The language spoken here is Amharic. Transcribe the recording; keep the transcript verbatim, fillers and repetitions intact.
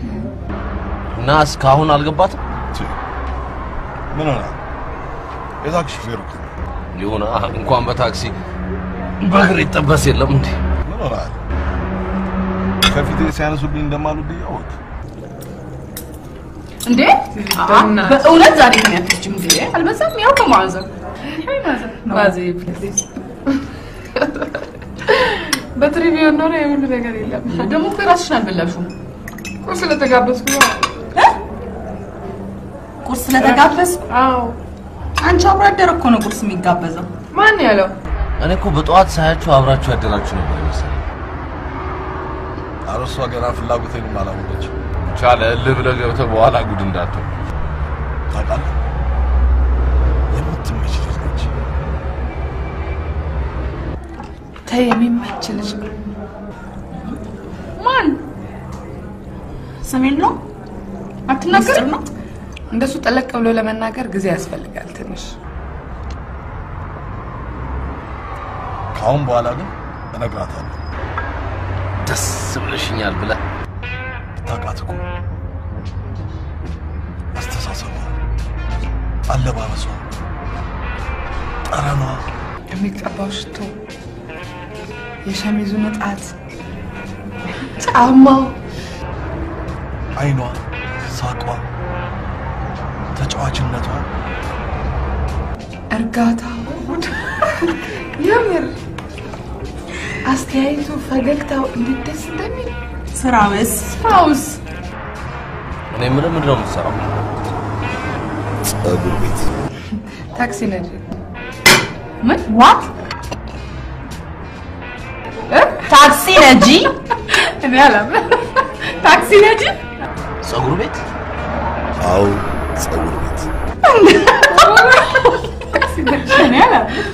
ናስ ካሁን አልገባትም ምን ነው የታክሲ ፌር እኮ ሊሆና እንኳን በታክሲ በእግር ይጠበስ የለም እንዴ ምን ነው ከፊቴ ሲያነሱብኝ እንደማሉብኝ ያወቅ እንዴ በእውነት ዛሬ ግን ያትችም እንዴ አልበዛም ያው ከማዘብ ማዘ ፕሊዝ በትሪቪዮ ነው የሁሉ ነገር የለም ደግሞ ከራስሽን አልበላሽም ቁርስ ለተጋበዝኩ ነው ቁርስ ለተጋበዝኩ አዎ አንቺ አብራ አደረ እኮ ነው ቁርስ የሚጋበዘው ማን ያለው እኔ እኮ በጧት ሳያችሁ አብራችሁ ያደራችሁ ነበር መሰለኝ አረሷ ገና ፍላጎቴን ማላወቀች ቻለ ልብለ ገብተ በኋላ ጉድ እንዳትሆን ታውቃለህ የምትመች ልጅ ነች ተይ የሚመች ልጅ ማን ሰሜን ነው አትናገር ነው እንደሱ ጠለቅ ብሎ ለመናገር ጊዜ ያስፈልጋል ትንሽ ካሁን በኋላ ግን እነግራታለሁ ደስ ብለሽኛል ብለ ታውቃትኩ አስተሳሰቧ አለባበሷ ጠረኗ የሚቀባው ሽቶ የሸሚዙ ንጣት ጫማው አይኗ ሳቋ ተጫዋችነቷ እርጋታው የምር አስተያየቱ ፈገግታው እንዴት ደስ እንደሚል ስራውስ ስራውስ እኔ ምን ምን ነው የምሰራው ጸጉር ቤት ታክሲ ነጂ ምን ዋት ታክሲ ነጂ እኔ አላም ታክሲ ነጂ ጸጉር ቤት አው ጸጉር ቤት ታክሲ ነጂ እኔ አላም